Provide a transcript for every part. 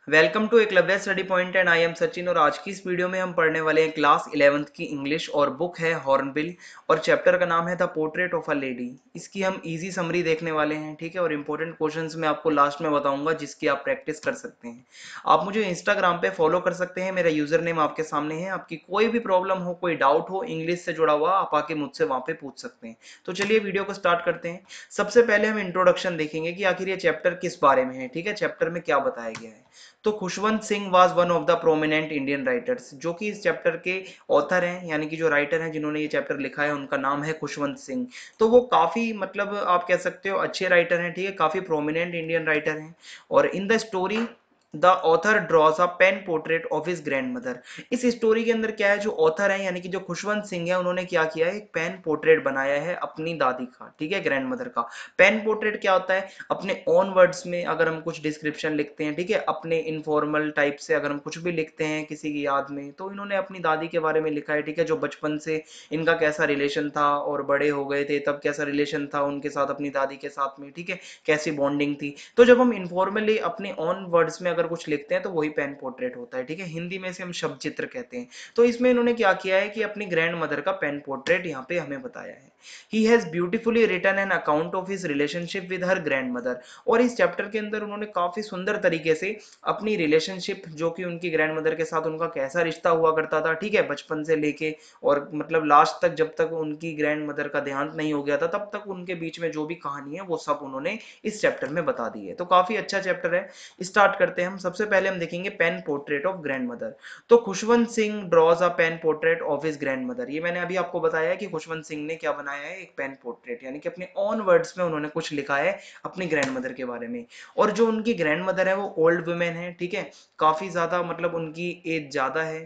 Welcome to Eklavya study point and I am Sachin. और आज की इस वीडियो में हम पढ़ने वाले हैं क्लास 11th की इंग्लिश और बुक है हॉर्नबिल और चैप्टर का नाम है the portrait of a lady. इसकी हम इजी समरी देखने वाले हैं, ठीक है। और इंपॉर्टेंट क्वेश्चंस मैं आपको लास्ट में बताऊंगा जिसकी आप प्रैक्टिस कर सकते हैं। आप मुझे इंस्टाग्राम पे फॉलो कर सकते हैं, मेरा यूजर नेम आपके सामने है। आपकी कोई भी प्रॉब्लम हो, कोई डाउट हो इंग्लिश से जुड़ा हुआ, आप आके मुझसे वहां पे पूछ सकते हैं। तो चलिए वीडियो को स्टार्ट करते हैं। सबसे पहले हम इंट्रोडक्शन देखेंगे कि आखिर ये चैप्टर किस बारे में है, ठीक है, चैप्टर में क्या बताया गया है। तो Khushwant Singh was one of the prominent Indian writers, जो कि इस चैप्टर के ऑथर हैं, यानी कि जो राइटर हैं जिन्होंने ये चैप्टर लिखा है उनका नाम है खुशवंत सिंह। तो वो काफी मतलब आप कह सकते हो अच्छे राइटर हैं, ठीक है, काफी प्रोमिनेंट इंडियन राइटर हैं। और in the story the author draws a pen portrait of his grandmother. इस स्टोरी के अंदर क्या है, जो ऑथर है यानी कि जो खुशवंत सिंह है, उन्होंने क्या किया है, एक पेन पोर्ट्रेट बनाया है अपनी दादी का, ठीक है, ग्रैंड मदर का। पेन पोर्ट्रेट क्या होता है, अपने ओन वर्ड्स में अगर हम कुछ डिस्क्रिप्शन लिखते हैं, ठीक है, अपने इनफॉर्मल टाइप से अगर हम कुछ भी लिखते हैं किसी की याद में, तो इन्होंने अपनी दादी के बारे में लिखा है, ठीक है, जो बचपन से इनका कैसा रिलेशन था और बड़े हो गए थे तब कैसा रिलेशन था उनके साथ, अपनी दादी के साथ में, ठीक है, कैसी बॉन्डिंग थी। तो जब हम इनफॉर्मली अपने ऑन वर्ड्स में अगर कुछ लिखते हैं तो वही पेन पोर्ट्रेट होता है, ठीक है। हिंदी में से हम शब्द चित्र कहते हैं। तो इसमें इन्होंने क्या किया है कि अपनी ग्रैंड मदर का पेन पोर्ट्रेट यहाँ पे हमें बताया है। He has beautifully written an account of his relationship with her grandmother। और इस चैप्टर के अंदर उन्होंने काफी सुंदर तरीके से अपनी रिलेशनशिप, जो कि उनकी ग्रैंड मदर के साथ उनका कैसा रिश्ता हुआ करता था, ठीक है, बचपन से लेके और मतलब लास्ट तक, जब तक उनकी ग्रैंड मदर का देहांत नहीं हो गया था तब तक उनके बीच में जो भी कहानी है वो सब उन्होंने इस चैप्टर में बता दी है। तो काफी अच्छा चैप्टर है। स्टार्ट करते हैं हम। सबसे पहले हम देखेंगे pen portrait of grandmother. तो Khushwant Singh draws a pen portrait of his grandmother. ये मैंने अभी आपको बताया है कि खुशवंत सिंह ने क्या बनाया है, एक पेन पोर्ट्रेट, यानी कि अपने ऑन वर्ड्स में उन्होंने कुछ लिखा है अपनी ग्रैंड मदर के बारे में। और जो उनकी ग्रैंड मदर है वो ओल्ड वुमेन है, ठीक है, काफी ज्यादा मतलब उनकी एज ज्यादा है।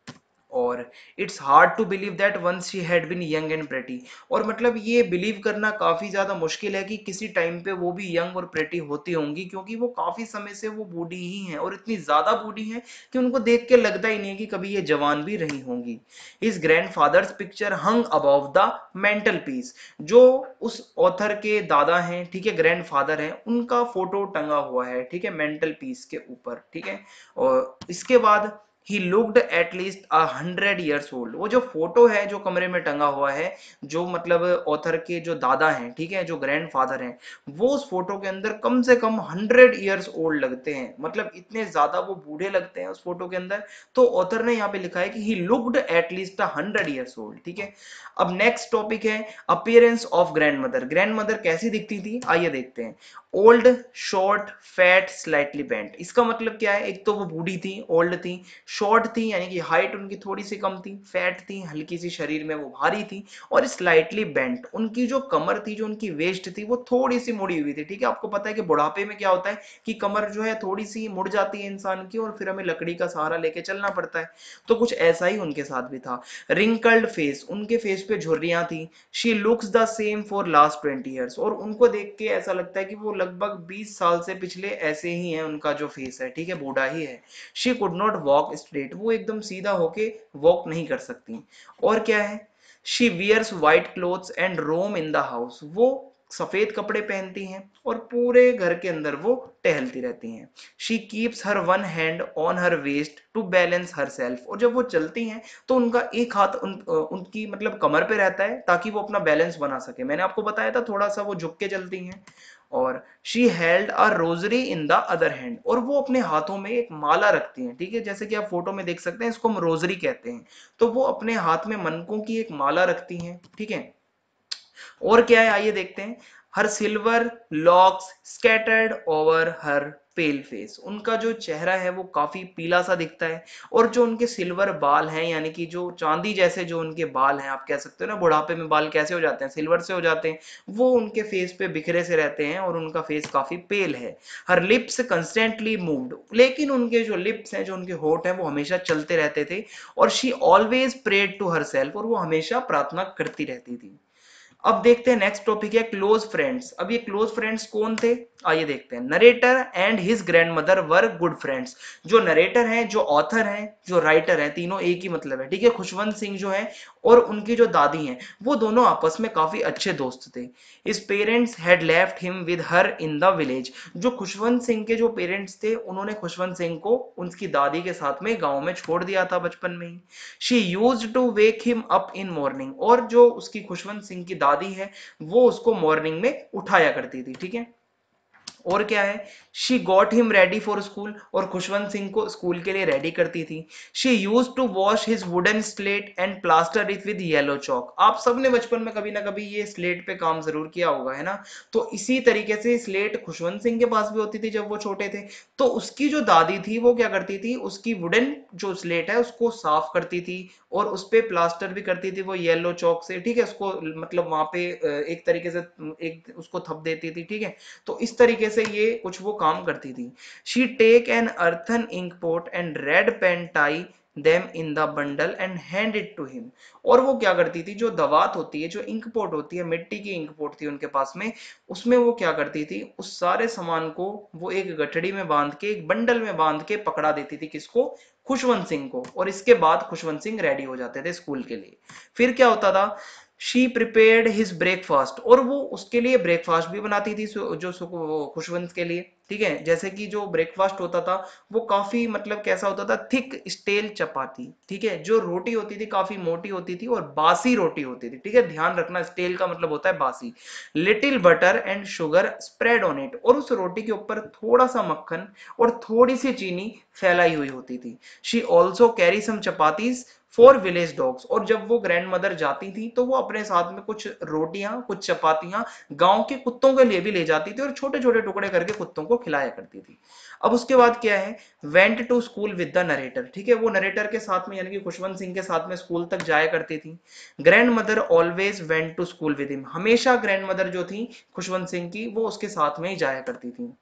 और it's hard to believe that once she had been young and pretty. और मतलब ये बिलीव करना काफी ज्यादा मुश्किल है कि किसी टाइम पे वो भी यंग और प्रेटी होती होंगी, क्योंकि वो काफी समय से वो बूढ़ी ही हैं और इतनी ज्यादा बूढ़ी हैं कि उनको देख के लगता ही नहीं है कि कभी ये जवान भी रही होंगी। His grandfather's picture hung above the mantelpiece. जो उस ऑथर के दादा हैं, ठीक है, ग्रैंडफादर हैं, उनका फोटो टंगा हुआ है, ठीक है, मेंटल पीस के ऊपर, ठीक है। और इसके बाद ही looked at least 100 years old. वो जो फोटो है जो कमरे में टंगा हुआ है, जो मतलब ऑथर के जो दादा हैं, ठीक है, जो ग्रैंडफादर हैं, वो उस फोटो के अंदर कम से कम 100 years ओल्ड लगते हैं, मतलब इतने ज्यादा वो बूढ़े लगते हैं उस फोटो के अंदर। तो ऑथर ने यहाँ पे लिखा है कि he looked at least 100 years old, ठीक है। अब नेक्स्ट टॉपिक है appearance of grandmother. Grandmother कैसी दिखती थी, आइए देखते हैं। Old, short, fat, slightly bent. इसका मतलब क्या है, एक तो वो बूढ़ी थी, ओल्ड थी, शॉर्ट थी यानी कि हाइट उनकी थोड़ी सी कम थी, फैट थी, हल्की सी शरीर में वो भारी थी, और स्लाइटली बेंट, उनकी जो कमर थी, जो उनकी वेस्ट थी, वो थोड़ी सी मुड़ी हुई थी, ठीक है। आपको पता है कि बुढ़ापे में क्या होता है कि कमर जो है थोड़ी सी मुड़ जाती है इंसान की और फिर हमें लकड़ी का सहारा लेके चलना पड़ता है। तो कुछ ऐसा ही उनके साथ भी था। रिंकल्ड फेस, उनके फेस पे झुर्रियां थी। She looks the same for last 20 years। और उनको देख के ऐसा लगता है कि वो लगभग 20 साल से पिछले ऐसे ही है, उनका जो फेस है, ठीक है, बूढ़ा ही है। She could not walk straight, वो एकदम सीधा होके वॉक नहीं कर सकती। और क्या है, she wears white clothes and roam in the house. वो सफेद कपड़े पहनती हैं और पूरे घर के अंदर वो टहलती रहती हैं। She keeps her one hand on her waist to balance herself. और जब वो चलती हैं तो उनका एक हाथ उनकी मतलब कमर पे रहता है ताकि वो अपना बैलेंस बना सके। मैंने आपको बताया था थोड़ा सा वो झुक के चलती हैं। और she held a rosary in the other hand. और वो अपने हाथों में एक माला रखती हैं, ठीक है, जैसे कि आप फोटो में देख सकते हैं, इसको हम रोजरी कहते हैं। तो वो अपने हाथ में मनकों की एक माला रखती हैं, ठीक है। और क्या है, आइए देखते हैं। Her silver locks scattered over her pale face. उनका जो चेहरा है वो काफी पीला सा दिखता है। और जो उनके सिल्वर बाल हैं, यानी कि जो चांदी जैसे जो उनके बाल हैं, आप कह सकते हो ना बुढ़ापे में बाल कैसे हो जाते हैं, सिल्वर से हो जाते हैं, वो उनके फेस पे बिखरे से रहते हैं और उनका फेस काफी पेल है। हर लिप्स कंस्टेंटली मूव्ड, लेकिन उनके जो लिप्स हैं, जो उनके होठ हैं, वो हमेशा चलते रहते थे। और she always prayed to herself, और वो हमेशा प्रार्थना करती रहती थी। अब देखते हैं नेक्स्ट टॉपिक है क्लोज फ्रेंड्स। अब ये क्लोज फ्रेंड्स कौन थे, आइए देखते हैं। Narrator and his grandmother were good friends. जो नरेटर हैं, जो ऑथर हैं, जो राइटर हैं, तीनों एक ही मतलब है, ठीक है। खुशवंत सिंह जो है और उनकी जो दादी हैं, वो दोनों आपस में काफी अच्छे दोस्त थे। His parents had left him with her in the village. जो खुशवंत सिंह के जो पेरेंट्स थे, उन्होंने खुशवंत सिंह को उनकी दादी के साथ में गांव में छोड़ दिया था बचपन में ही। She used to wake him up in morning. और जो उसकी खुशवंत सिंह की दादी है, वो उसको मॉर्निंग में उठाया करती थी, ठीक है। और क्या है, she got him ready for school. और खुशवंत सिंह को स्कूल के लिए रेडी करती थी। She use to wash his wooden slate and plaster it with yellow chalk. आप सबने बचपन में कभी ना कभी ये स्लेट पे काम जरूर किया होगा, है ना। तो इसी तरीके से स्लेट खुशवंत सिंह के पास भी होती थी जब वो छोटे थे। तो उसकी जो दादी थी, वो क्या करती थी, उसकी वुडन जो स्लेट है उसको साफ करती थी और उस पे प्लास्टर भी करती थी वो येलो चौक से, ठीक है। उसको मतलब वहां पे एक तरीके से एक उसको थप देती थी, ठीक है। तो इस तरीके से ये कुछ वो काम करती थी। She take an earthen ink pot and red pen tie them in the bundle and hand it to him. और वो क्या करती थी, जो दवात होती है, जो इंक पोट होती है, मिट्टी की इंक पोट थी उनके पास में, उसमें वो क्या करती थी, उस सारे सामान को वो एक गठड़ी में बांध के, एक बंडल में बांध के पकड़ा देती थी। किसको? खुशवंत सिंह को। और इसके बाद खुशवंत सिंह रेडी हो जाते थे स्कूल के लिए। फिर क्या होता था, शी प्रिपेयर्ड हिज ब्रेकफास्ट। और वो उसके लिए ब्रेकफास्ट भी बनाती थी, जो खुशवंत के लिए, ठीक है। जैसे कि जो ब्रेकफास्ट होता था वो काफी मतलब कैसा होता था, थिक स्टेल चपाती, ठीक है। जो रोटी होती थी काफी मोटी होती थी और बासी रोटी होती थी, ठीक है। ध्यान रखना, स्टेल का मतलब होता है बासी। Little butter and sugar spread on it. और उस रोटी के ऊपर थोड़ा सा मक्खन और थोड़ी सी चीनी फैलाई हुई होती थी। She also carry some chapatis for village dogs. और जब वो ग्रैंड मदर जाती थी तो वो अपने साथ में कुछ रोटियां, कुछ चपातियां गांव के कुत्तों के लिए भी ले जाती थी और छोटे छोटे टुकड़े करके कुत्तों को खिलाया करती थी। अब उसके बाद क्या है, went to school with the narrator, ठीक है। वो नरेटर के साथ में यानी कि खुशवंत सिंह के साथ में स्कूल तक जाया करती थी। Grandmother always went to school with him. हमेशा ग्रैंड मदर जो थी खुशवंत सिंह की, वो उसके साथ में ही जाया करती थी।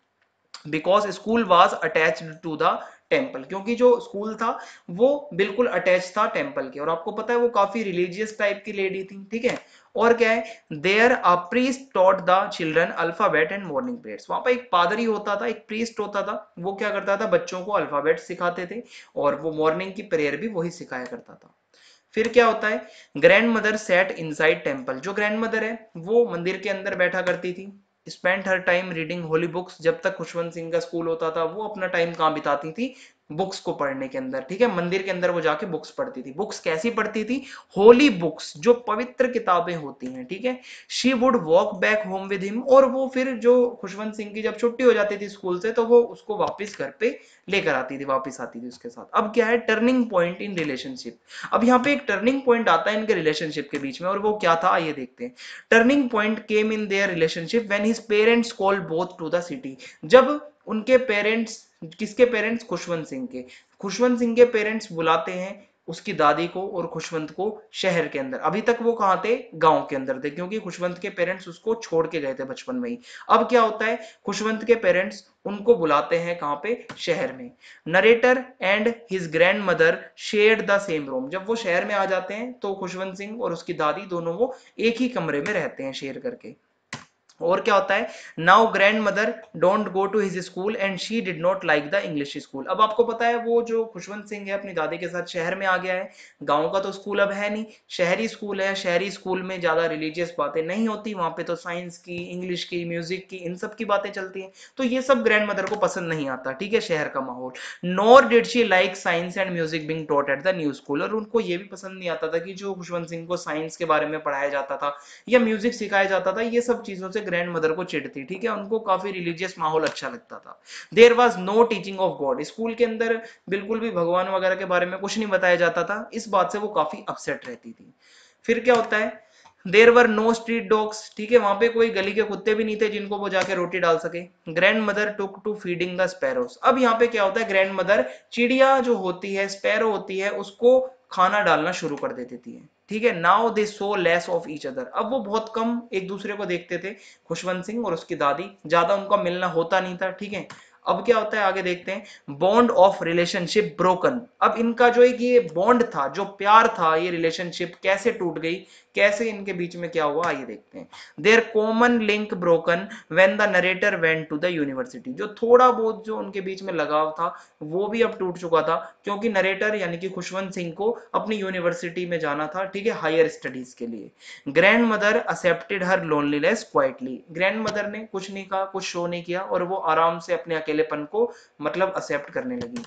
Because school was attached to the temple. क्योंकि जो स्कूल था वो बिल्कुल अटैच था टेम्पल के। और आपको पता है वो काफी रिलीजियस टाइप की लेडी थी, ठीक है। और क्या है, there a priest taught the children alphabet and morning prayers. वहां पर एक पादरी होता था, एक प्रीस्ट होता था, वो क्या करता था, बच्चों को अल्फाबेट सिखाते थे और वो मॉर्निंग की प्रेयर भी वही सिखाया करता था। फिर क्या होता है, grandmother sat inside temple. जो ग्रैंड मदर है वो मंदिर के अंदर बैठा करती थी। Spend her time reading holy books. जब तक खुशवंत सिंह का स्कूल होता था वो अपना टाइम कहाँ बिताती थी, बुक्स को पढ़ने के अंदर, ठीक है। मंदिर के अंदर वो जाके बुक्स पढ़ती थी। बुक्स कैसी पढ़ती थी, होली बुक्स, जो पवित्र किताबें होती हैं, ठीक है। She would walk back home with him. और वो फिर जो खुशवंत सिंह की जब छुट्टी हो जाती थी स्कूल से, तो वो उसको वापस घर पे लेकर आती थी, वापस आती थी उसके साथ। अब क्या है, टर्निंग पॉइंट इन रिलेशनशिप। अब यहाँ पे एक टर्निंग पॉइंट आता है इनके रिलेशनशिप के बीच में, और वो क्या था ये देखते हैं। Turning point came in their relationship when his parents called both to the city. जब उनके पेरेंट्स, किसके पेरेंट्स, खुशवंत सिंह के, खुशवंत सिंह के पेरेंट्स बुलाते हैं उसकी दादी को और खुशवंत को शहर के अंदर। अभी तक वो कहाँ थे, गांव के अंदर थे, क्योंकि खुशवंत के पेरेंट्स उसको छोड़ के गए थे बचपन में ही। अब क्या होता है, खुशवंत के पेरेंट्स उनको बुलाते हैं कहाँ पे, शहर में। Narrator and his grandmother shared the same room. जब वो शहर में आ जाते हैं तो खुशवंत सिंह और उसकी दादी दोनों वो एक ही कमरे में रहते हैं शेयर करके। और क्या होता है, now grandmother don't go to his school and she did not like the English school. अब आपको पता है वो जो खुशवंत सिंह है अपनी दादी के साथ शहर में आ गया है। गांव का तो स्कूल अब है नहीं, शहरी स्कूल है। शहरी स्कूल में ज्यादा रिलीजियस बातें नहीं होती, वहां पे तो साइंस की, इंग्लिश की, म्यूजिक की, इन सब की बातें चलती हैं। तो ये सब ग्रैंड मदर को पसंद नहीं आता, ठीक है, शहर का माहौल। Nor did she like science and music being taught at the new school. और उनको ये भी पसंद नहीं आता था कि जो खुशवंत सिंह को साइंस के बारे में पढ़ाया जाता था या म्यूजिक सिखाया जाता था, ये सब चीजों से ग्रैंड मदर को चिढ़ती, ठीक है। उनको काफी रिलीजियस माहौल अच्छा लगता था। There was no teaching of God. School के अंदर बिल्कुल भी भगवान वगैरह के बारे में कुछ नहीं बताया जाता था। इस बात से वो काफी अपसेट रहती थी। फिर क्या होता है, there were no street dogs, ठीक है। वहां पे कोई गली के कुत्ते भी नहीं थे जिनको वो जाके रोटी डाल सके। Grandmother took to feeding the sparrows. अब यहाँ पे क्या होता है, ग्रैंड मदर चिड़िया जो होती है, स्पैरो होती है, उसको खाना डालना शुरू कर दे देती है, ठीक है। Now they saw less of each other. अब वो बहुत कम एक दूसरे को देखते थे, खुशवंत सिंह और उसकी दादी, ज्यादा उनका मिलना होता नहीं था, ठीक है। अब क्या होता है आगे देखते हैं। Bond of relationship broken. अब इनका जो एक ये बॉन्ड था, जो प्यार था, ये रिलेशनशिप कैसे टूट गई, कैसे इनके बीच में क्या हुआ आइए देखते हैं। Their common link broken when the narrator went to the university. जो थोड़ा बहुत जो उनके बीच में लगाव था वो भी अब टूट चुका था, क्योंकि नरेटर यानी कि खुशवंत सिंह को अपनी यूनिवर्सिटी में जाना था, ठीक है, हायर स्टडीज के लिए। Grandmother accepted her loneliness quietly. Grandmother ने कुछ नहीं कहा, कुछ शो नहीं किया, और वो आराम से अपने अकेलेपन को मतलब एक्सेप्ट करने लगी।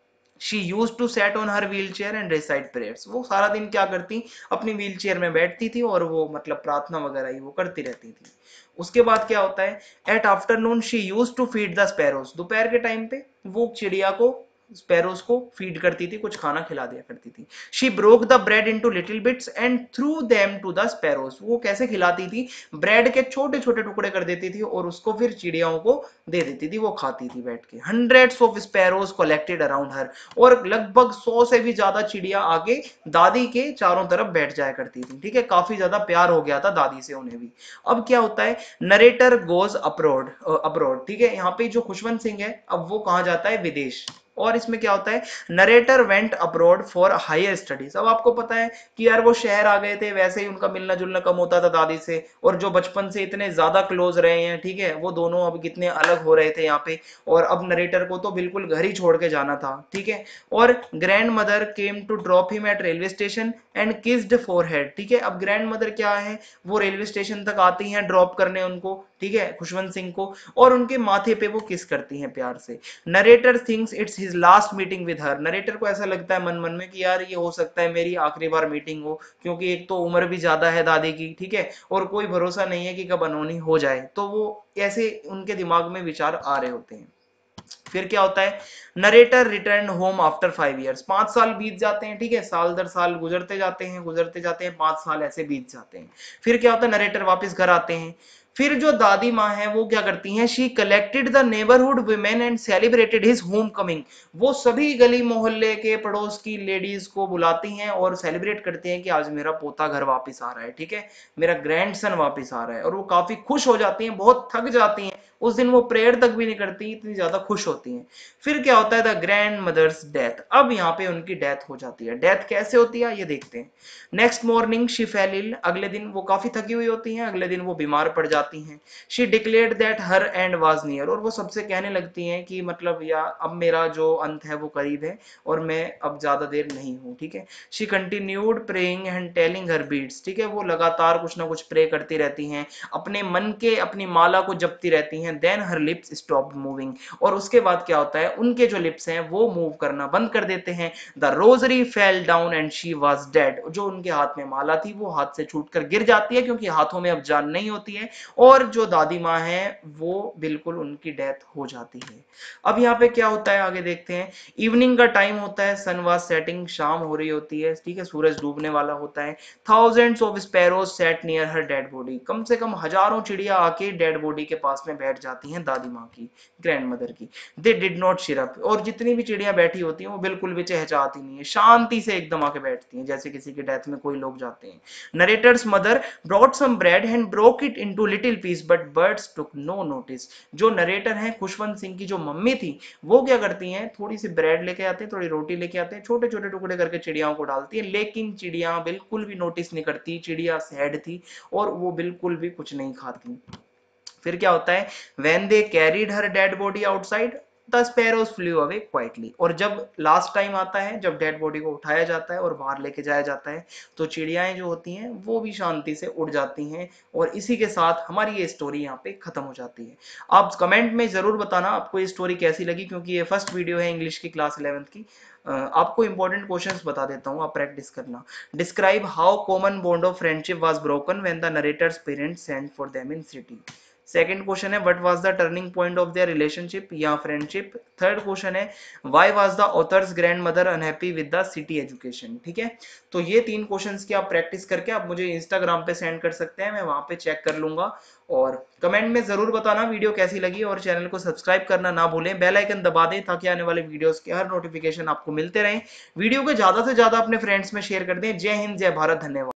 She use to sit on her wheelchair and recite prayers. वो सारा दिन क्या करती, अपनी व्हील चेयर में बैठती थी और वो मतलब प्रार्थना वगैरह ही वो करती रहती थी। उसके बाद क्या होता है, at afternoon she use to feed the sparrows. दोपहर के टाइम पे वो चिड़िया को, स्पैरोस को फीड करती थी, कुछ खाना खिला दिया करती थी। She broke the bread into little bits and threw them to the sparrows. वो कैसे खिलाती थी, ब्रेड के छोटे छोटे टुकड़े कर देती थी और उसको फिर चिड़ियाओं को दे देती थी, वो खाती थी बैठ के। Hundreds of sparrows collected around her. और लगभग 100 से भी ज्यादा चिड़िया आके दादी के चारों तरफ बैठ जाया करती थी, ठीक है, काफी ज्यादा प्यार हो गया था दादी से उन्हें भी। अब क्या होता है, नरेटर गोज अब्रॉड, अब्रॉड, ठीक है, यहाँ पे जो खुशवंत सिंह है अब वो कहाँ जाता है, विदेश। और इसमें क्या होता है, narrator went abroad for higher studies. अब आपको पता है कि यार वो शहर आ गए थे, वैसे ही उनका मिलना जुलना कम होता था दादी से, और जो बचपन से इतने ज्यादा क्लोज रहे हैं, ठीक है, वो दोनों अब कितने अलग हो रहे थे यहाँ पे। और अब नरेटर को तो बिल्कुल घर ही छोड़ के जाना था, ठीक है। और grandmother came to drop him at railway station and kissed forehead, ठीक है। अब ग्रैंड मदर क्या है, वो रेलवे स्टेशन तक आती हैं ड्रॉप करने उनको, ठीक है, खुशवंत सिंह को, और उनके माथे पे वो किस करती हैं प्यार से। Narrator thinks it's his last meeting with her. Narrator को ऐसा लगता है मन मन में कि यार ये हो सकता है मेरी आखिरी बार मीटिंग हो, क्योंकि एक तो उम्र भी ज्यादा है दादी की, ठीक है, और कोई भरोसा नहीं है कि कब अनहोनी हो जाए। तो वो ऐसे उनके दिमाग में विचार आ रहे होते हैं। फिर क्या होता है, narrator return home after 5 years. 5 साल बीत जाते हैं, ठीक है, साल दर साल गुजरते जाते हैं, गुजरते जाते हैं, 5 साल ऐसे बीत जाते हैं। फिर क्या होता है, नरेटर वापस घर आते हैं। फिर जो दादी माँ है वो क्या करती हैं, she collected the neighbourhood women and celebrated his homecoming. वो सभी गली मोहल्ले के पड़ोस की लेडीज को बुलाती हैं और सेलिब्रेट करती हैं कि आज मेरा पोता घर वापस आ रहा है, ठीक है, मेरा ग्रैंडसन वापस आ रहा है। और वो काफी खुश हो जाती हैं, बहुत थक जाती हैं, उस दिन वो प्रेयर तक भी नहीं करती, इतनी ज्यादा खुश होती हैं। फिर क्या होता है, द ग्रैंड मदर्स डेथ। अब यहाँ पे उनकी डेथ हो जाती है। डेथ कैसे होती है ये देखते हैं। Next morning she fell ill. अगले दिन वो काफी थकी हुई होती हैं, अगले दिन वो बीमार पड़ जाती हैं। She declared that her end was near. और वो सबसे कहने लगती हैं कि मतलब या अब मेरा जो अंत है वो करीब है और मैं अब ज्यादा देर नहीं हूँ, ठीक है। She continued praying and telling her beads, ठीक है, वो लगातार कुछ ना कुछ प्रे करती रहती हैं, अपने मन के अपनी माला को जपती रहती हैं। Then her lips stopped moving. और उसके बाद क्या होता है, उनके जो लिप्स हैं वो मूव करना बंद कर देते हैं। The rosary fell down and she was dead. जो उनके हाथ में माला थी वो हाथ से छूटकर गिर जाती है, क्योंकि हाथों में अब जान नहीं होती है। और जो दादी माँ है वो बिल्कुल उनकी डेथ हो जाती है। अब यहाँ पे क्या होता है आगे देखते हैं। इवनिंग का टाइम होता है, सन वाज सेटिंग, शाम हो रही होती है, ठीक है, सूरज डूबने वाला होता है। Thousands of sparrows sat near her dead body. कम से कम हजारों चिड़िया आके डेड बॉडी के पास में बैठ जाती हैं दादी माँ की, ग्रैंड मदर की। They did not chirp. और जितनी भी चिड़िया बैठी होती हैं वो बिल्कुल भी चहचहाती नहीं है, शांति से एकदम आके बैठती हैं, जैसे किसी की डेथ में कोई लोग जाते हैं। Narrator's mother brought some bread and broke it into little piece but birds took no notice. जो नरेटर हैं खुशवंत सिंह की जो मम्मी थी वो क्या करती हैं, थोड़ी सी ब्रेड लेके आते हैं, थोड़ी रोटी लेके आते हैं, छोटे छोटे टुकड़े करके चिड़ियाओं को डालती है, लेकिन चिड़िया बिल्कुल भी नोटिस नहीं करती। चिड़िया सैड थी और वो बिल्कुल भी कुछ नहीं खाती। फिर क्या होता है, when they carried her dead body outside the sparrows flew away quietly. और जब लास्ट टाइम आता है, जब डेड बॉडी को उठाया जाता है और बाहर लेके जाया जाता है, तो चिड़ियाएं जो होती हैं वो भी शांति से उड़ जाती हैं। और इसी के साथ हमारी ये स्टोरी यहाँ पे खत्म हो जाती है। आप कमेंट में जरूर बताना आपको ये स्टोरी कैसी लगी, क्योंकि ये फर्स्ट वीडियो है इंग्लिश की क्लास 11th की। आपको इंपॉर्टेंट क्वेश्चंस बता देता हूँ, आप प्रैक्टिस करना। Describe how common bond of friendship was broken when the narrator's parents sent for them in city. Second question है what was the turning point of their relationship या friendship. Third question है why was the author's grandmother unhappy with the city education. ठीक है, तो ये तीन questions की आप प्रैक्टिस करके आप मुझे इंस्टाग्राम पे सेंड कर सकते हैं, मैं वहां पे चेक कर लूंगा। और कमेंट में जरूर बताना वीडियो कैसी लगी, और चैनल को सब्सक्राइब करना ना भूलें, बेल आइकन दबा दें ताकि आने वाले वीडियोस के हर नोटिफिकेशन आपको मिलते रहें। वीडियो को ज्यादा से ज्यादा अपने फ्रेंड्स में शेयर कर दें। जय हिंद, जय भारत, धन्यवाद।